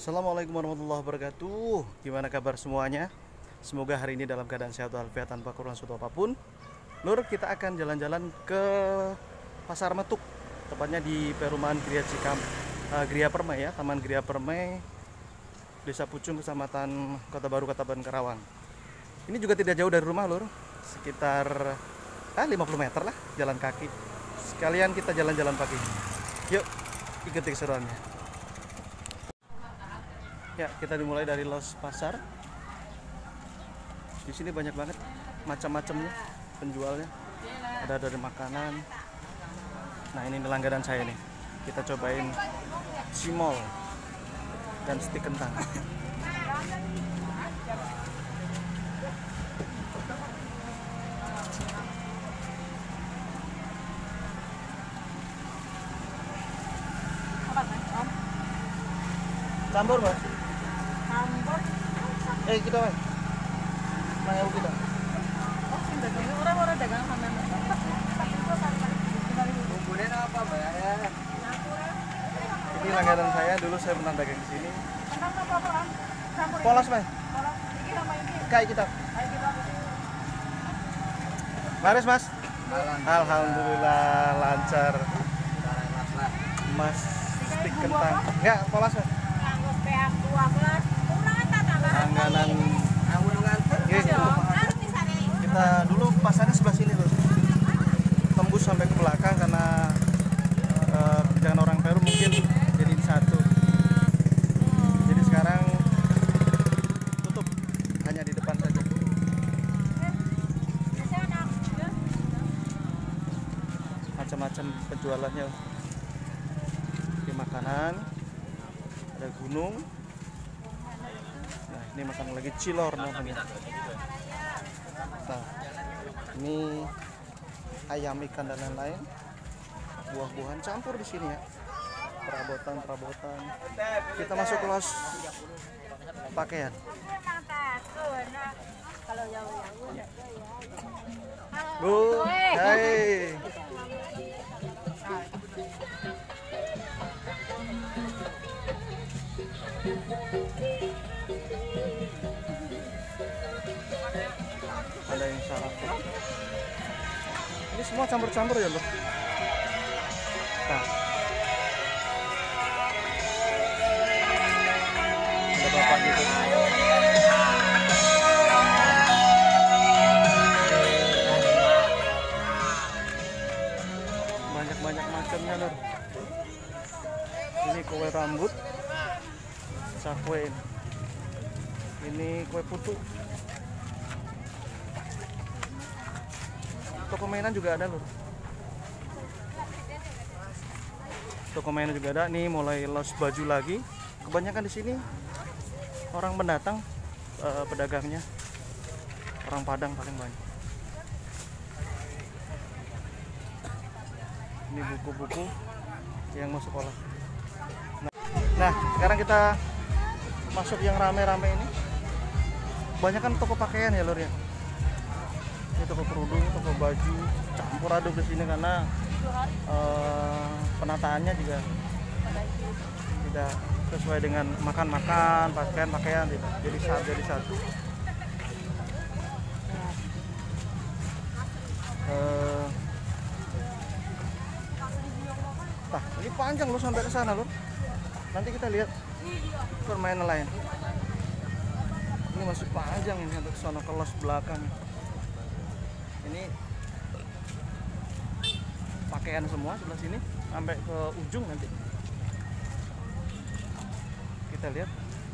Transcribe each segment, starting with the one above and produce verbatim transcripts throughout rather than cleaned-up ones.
Assalamualaikum warahmatullahi wabarakatuh. Gimana kabar semuanya? Semoga hari ini dalam keadaan sehat walafiat tanpa kurang suatu apapun. Lur, kita akan jalan-jalan ke Pasar Metuk, tepatnya di perumahan Gria Cikam, uh, Gria Permai ya, Taman Gria Permai, Desa Pucung, Kecamatan Kota Baru, Kabupaten Karawang. Ini juga tidak jauh dari rumah, Lur. Sekitar ah, lima puluh meter lah jalan kaki. Sekalian kita jalan-jalan pagi. Yuk, ikuti keseruannya. Ya, kita dimulai dari los pasar. Di sini banyak banget macam-macamnya penjualnya. Ada dari makanan. Nah, ini langganan saya nih. Kita cobain cimol dan stik kentang. Campur, Mas. Campur. Eh, kita, Mas. Nanya kita. Oh, sing dagang orang-orang dagang sampean. Bumbunya apa, Mbak? Ini langganan saya, dulu saya pernah dagang di sini. Kentang apa apa? Campur. Polos, Mas. Polos. Iki sama iki. Kayak kita. Ayo kita. Laris, Mas. Alhamdulillah. Alhamdulillah lancar. Mas, stik kentang. Enggak, polos, Mas. Kanggo peak dua belas. Kurang eta tambah. Langganan. Aku nganter. Oke, Harus di sana. kita dulu pasarnya sebelah sini loh, tembus sampai ke belakang karena eh, kebijakan orang Peru mungkin jadi satu, jadi sekarang tutup, hanya di depan saja. Macam-macam penjualannya, di makanan ada gunung. Nah, ini makan lagi cilor namanya. Nah, ini ayam, ikan dan lain-lain, buah-buahan campur di sini ya, perabotan-perabotan. Kita masuk ke los pakaian. Kalau jauh-jauh. Bu, hai. Ada yang salah. Ini semua campur-campur ya, Loh. Nah. Ada bapak gitu. Banyak-banyak macamnya, Lur. Ini kue rambut, cakwe. Ini kue putu. Toko mainan juga ada, Lur. Toko mainan juga ada. Nih mulai los baju lagi. Kebanyakan di sini orang pendatang, eh, pedagangnya orang Padang paling banyak. Ini buku-buku yang mau sekolah. Nah, nah, sekarang kita masuk yang rame-rame ini. Banyak kan toko pakaian ya, Lur ya. Ini toko kerudung, toko baju, campur aduk di sini karena uh, penataannya juga tidak sesuai dengan makan-makan, pakaian-pakaian, jadi satu jadi satu. Uh, nah, ini panjang loh sampai ke sana loh. Nanti kita lihat permainan lain. Ini masih panjang ini sampai ke sana ke los belakang. Ini pakaian semua sebelah sini sampai ke ujung nanti. Kita lihat.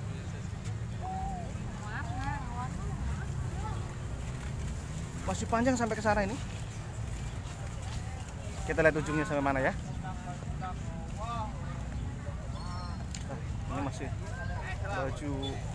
Masih panjang sampai ke sana ini. Kita lihat ujungnya sampai mana ya. Nah, ini masih baju.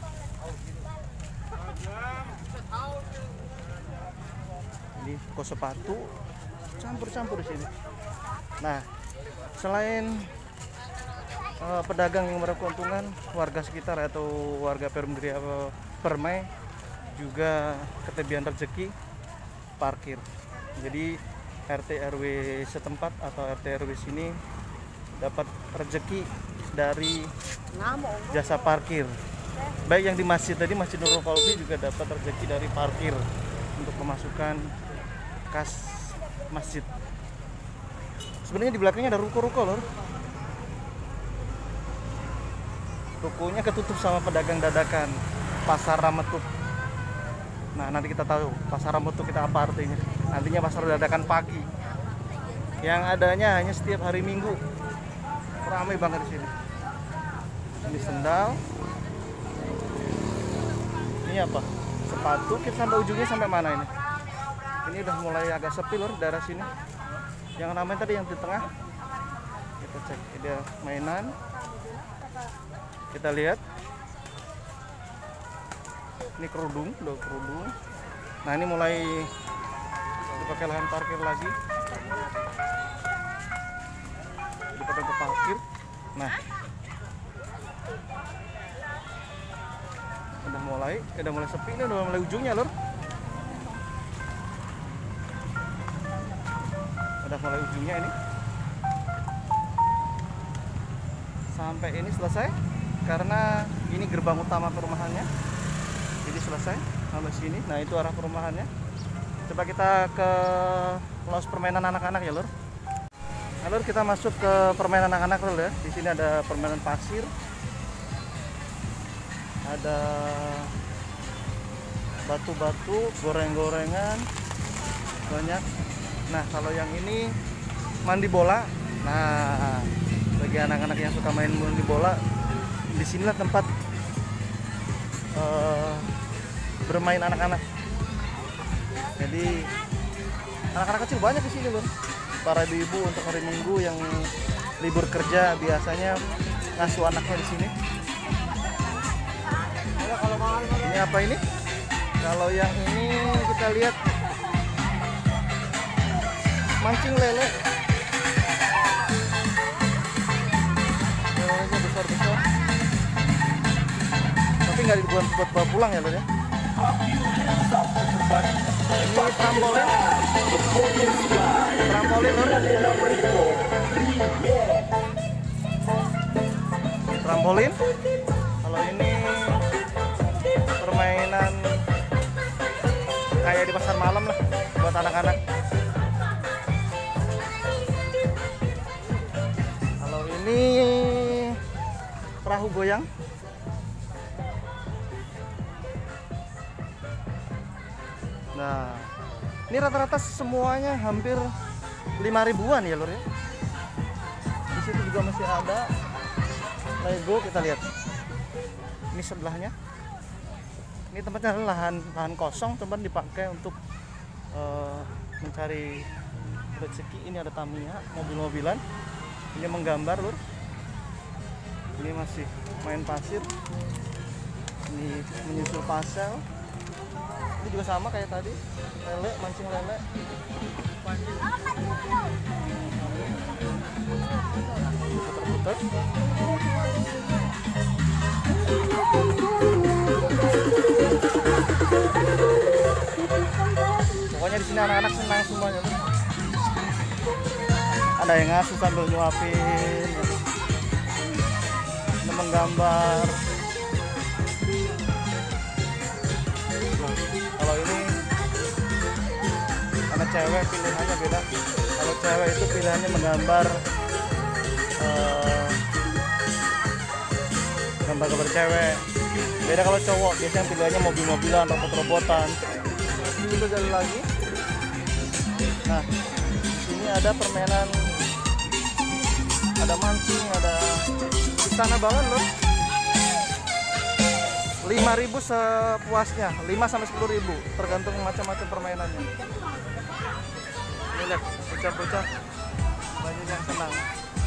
Ini toko sepatu, campur-campur di sini. Nah, selain uh, pedagang yang meraih keuntungan, warga sekitar atau warga Perumgeria Permai juga ketebian rezeki parkir. Jadi R T R W setempat atau R T R W sini dapat rezeki dari Ngamuk. jasa parkir. Baik yang di masjid tadi, Masjid Nurul Qalbi, juga dapat rezeki dari parkir untuk pemasukan kas masjid. Sebenarnya di belakangnya ada ruko-ruko loh. Rukonya ketutup sama pedagang dadakan, pasar Rametuk. Nah, nanti kita tahu pasar Rametuk kita apa artinya. Nantinya pasar dadakan pagi. Yang adanya hanya setiap hari Minggu. Ramai banget di sini. Ini sendal. Ini apa? Sepatu. Kita sampai ujungnya sampai mana ini? Ini udah mulai agak sepi loh daerah sini. Yang namanya tadi yang di tengah. Kita cek, ada mainan. Kita lihat. Ini kerudung, udah kerudung. Nah, ini mulai dipakai lahan parkir lagi. Dipakai untuk parkir. Nah, udah mulai, udah mulai sepi, ini udah mulai ujungnya lor. Udah mulai ujungnya ini. Sampai ini selesai karena ini gerbang utama perumahannya. Jadi selesai sampai sini. Nah, itu arah perumahannya. Coba kita ke los permainan anak-anak ya lor. Nah, lor, kita masuk ke permainan anak-anak lor ya. Di sini ada permainan pasir. Ada batu-batu, goreng-gorengan, banyak. Nah, kalau yang ini mandi bola. Nah, bagi anak-anak yang suka main mandi bola, disinilah tempat uh, bermain anak-anak. Jadi anak-anak kecil banyak di sini loh. Para ibu-ibu untuk hari Minggu yang libur kerja biasanya ngasuh anaknya di sini. Ini apa ini? Kalau yang ini kita lihat mancing lele. Lelenya besar-besar. Tapi nggak dibuat buat bawa pulang ya, Lur ya. Ini trampolin. Trampolin, Lur. Trampolin. Kalau ini permainan kayak di pasar malam lah buat anak-anak. Kalau ini perahu goyang. Nah, ini rata-rata semuanya hampir lima ribuan ya lur ya. Di situ juga masih ada Lego, kita lihat. Ini sebelahnya. Ini tempatnya adalah lahan lahan kosong, tempat dipakai untuk uh, mencari rezeki. Ini ada Tamiya, mobil-mobilan. Ini menggambar lur. Ini masih main pasir. Ini menyusul pasel. Ini juga sama kayak tadi, lele, mancing lele. Putar-putar. Pokoknya di sini anak-anak senang semuanya. Ada yang ngasuh sambil nyuapin, ada menggambar. Kalau ini anak cewek pilihannya beda. Kalau cewek itu pilihannya menggambar uh, gambar-gambar cewek. Beda kalau cowok, biasanya pilihannya mobil-mobilan, robot-robotan. Ini juga jalan lagi. Nah, di sini ada permainan, ada mancing, ada istana balon loh. lima ribu sepuasnya, lima sampai sepuluh ribu, tergantung macam-macam permainannya. Ini lihat, bocah-bocah banyak yang senang.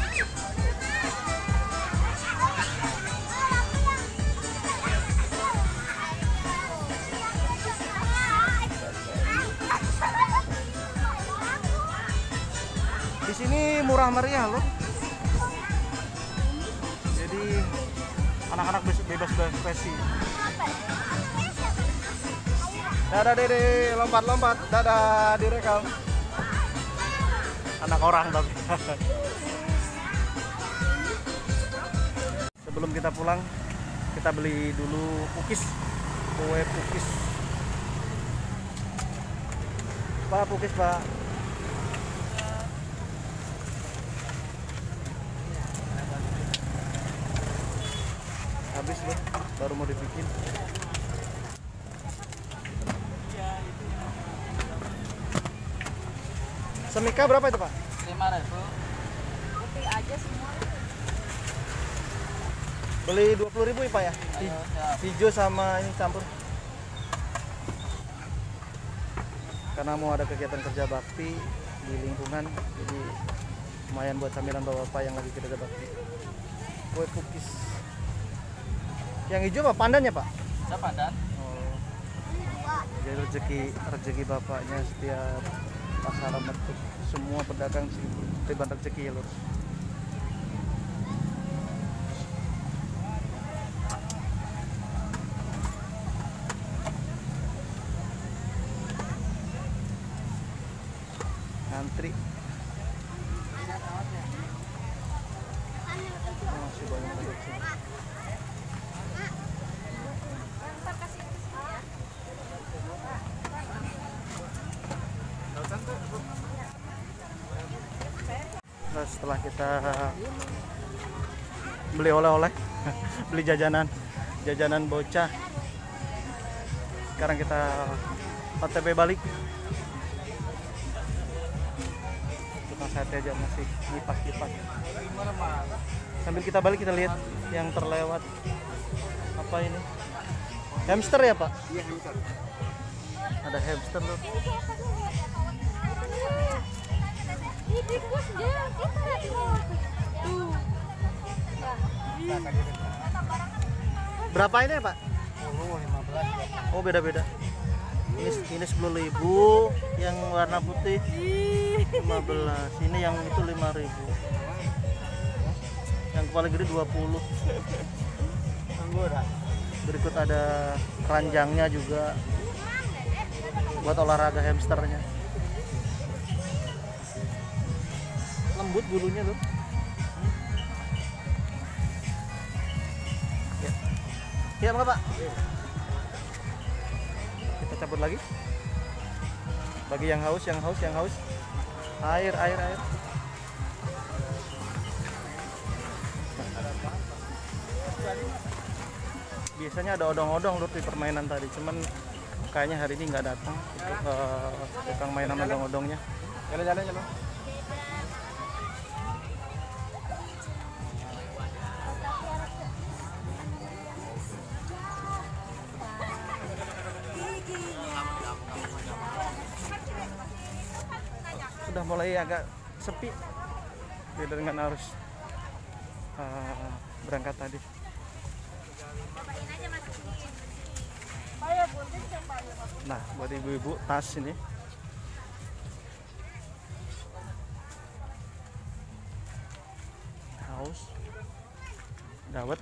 Di sini murah meriah loh. Jadi anak-anak bebas berekspresi. Dadah Dede, lompat-lompat. Dadah, direkam. Anak orang tapi. sebelum kita pulang kita beli dulu pukis, kue pukis. Pak, pukis Pak. Habis loh, baru mau dibikin. Semika berapa itu Pak? lima ribu. Kopi aja semua. Beli dua puluh ribu ya Pak ya? Ayo, siap. Hijau sama ini campur. Karena mau ada kegiatan kerja bakti di lingkungan, jadi lumayan buat camilan bapak-bapak yang lagi kerja bakti. Kue pukis. Yang hijau apa pandan ya Pak? Siapa dan? Oh. Jadi rezeki rezeki bapaknya setiap pasar metuk, semua pedagang tiban rezeki ya lur. Antri. Oh, masih banyak lagi di sini. Nah, setelah kita beli oleh-oleh, beli jajanan, jajanan bocah, sekarang kita O T P balik. Tukang sate aja masih nyipas-nyipas. Sambil kita balik kita lihat yang terlewat. Apa ini? Hamster ya Pak? Iya, hamster. Ada hamster loh. Berapa ini ya Pak? sepuluh, lima belas. Oh beda-beda. Ini ini sepuluh ribu, yang warna putih lima belas. Ini yang itu lima ribu. Yang kepala gede dua puluh. Berikut ada keranjangnya juga buat olahraga hamsternya. Lembut bulunya loh. Ya, ya enggak Pak? Kita cabut lagi. Bagi yang haus, yang haus, yang haus. Air, air, air. Biasanya ada odong-odong lur di permainan tadi, cuman kayaknya hari ini nggak datang uh, tukang mainan odong-odongnya. Jalan-jalan ya, Bang. Sudah mulai agak sepi beda dengan arus uh, berangkat tadi. Nah, buat ibu-ibu tas ini. Haus. Dawet.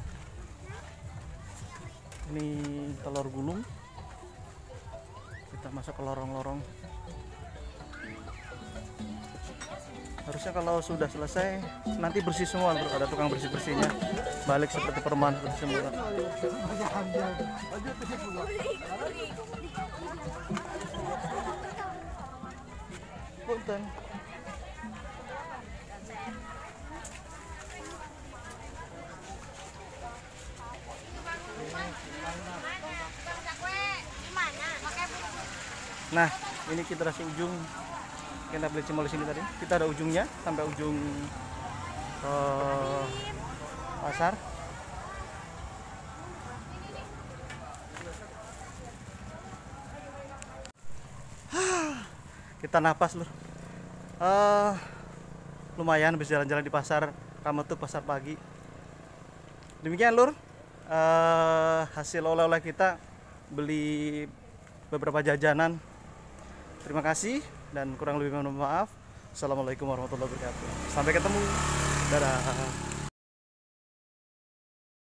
Ini telur gulung. Kita masuk ke lorong-lorong. Harusnya kalau sudah selesai nanti bersih semua, bro. Ada tukang bersih-bersihnya. Balik seperti perumahan seperti semula. Punten. Nah, ini kita kasih ujung. Kita beli cimol di sini tadi. Kita ada ujungnya sampai ujung uh, pasar. Kita napas lur. Uh, lumayan bisa jalan-jalan di pasar Kametuk, pasar pagi. Demikian lur, uh, hasil oleh-oleh kita, beli beberapa jajanan. Terima kasih dan kurang lebih mohon maaf. Assalamualaikum warahmatullahi wabarakatuh. Sampai ketemu. Dadah.